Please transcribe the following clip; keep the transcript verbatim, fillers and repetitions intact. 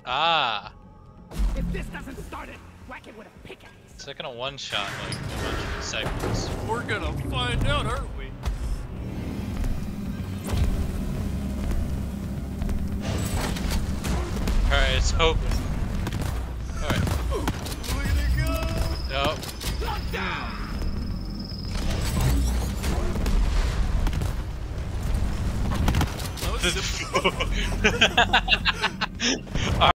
Ah. If this doesn't start it, whack it with a pickaxe. It's like gonna one shot like a bunch of segments. We're gonna find out, aren't we? Alright, it's open. Alright. Look at it go! Nope. Lock down! That was simple.